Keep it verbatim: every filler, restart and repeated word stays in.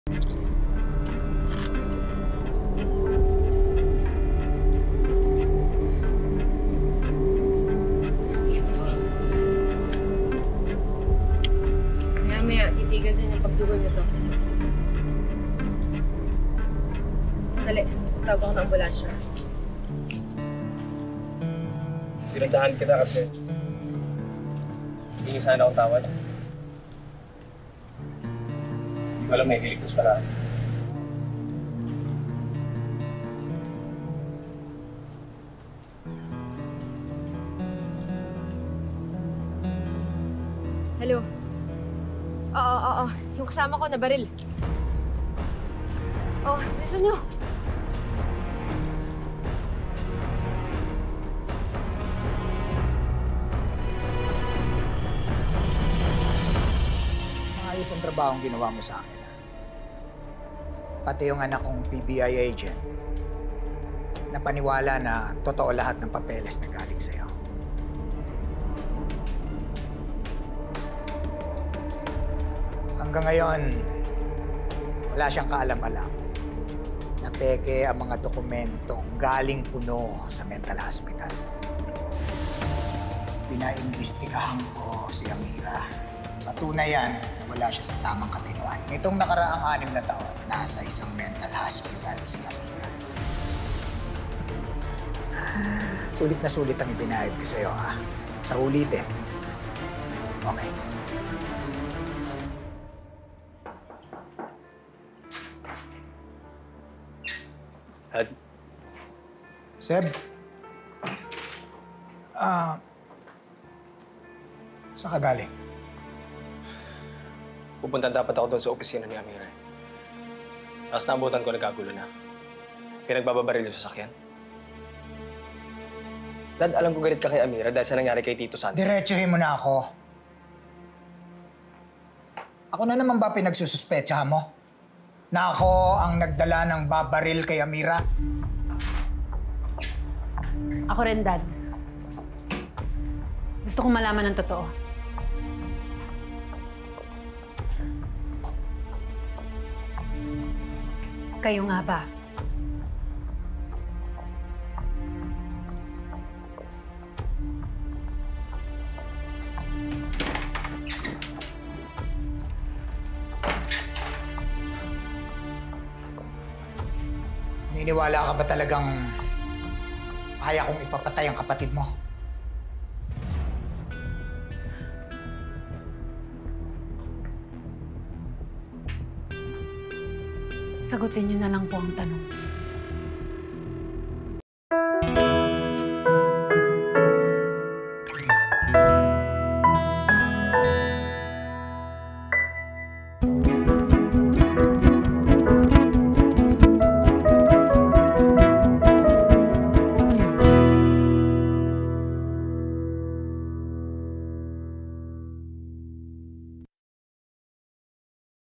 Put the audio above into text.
Maya-maya, titigil din yung pagdugal nito. Dali, tawag ako ng ambulansya. Pinuntahan kita kasi hindi sana akong tawad. Hindi ko alam may hiligtas pala. Hello? Oo, oo, oo. Yung kasama ko na baril. Oh, bisa nyo. Maayos ang trabaho ang ginawa mo sa akin. Ha? Pati yung anak kong P B I agent, napaniwala na totoo lahat ng papeles na galing sa'yo. Hanggang ngayon, wala siyang kaalam-alam na peke ang mga dokumentong galing puno sa mental hospital. Pinaimbestigahan ko si Amira. Patunay yan na wala siya sa tamang katinuan. Nitong nakaraang anim na taon, nasa isang mental hospital si Amira. Sulit na sulit ang ibinayad ko sa'yo, ha? Sa ulitin. Okay. Had? Seb? Ah... saan ka galing? Pupunta dapat ako doon sa opisina ni Amira. Tapos naabutan ko nagkagulo na. Pinagbababaril yung sasakyan. Dad, alam ko galit ka kay Amira dahil sa nangyari kay Tito Santi. Diretsuhin mo na ako. Ako na naman ba pinagsususpetsahan mo? Na ako ang nagdala ng babaril kay Amira? Ako rin, Dad. Gusto kong malaman ng totoo. Kayo nga ba? Niniwala ka ba talagang kaya kong ipapatay ang kapatid mo? Sagutin niyo na lang po ang tanong.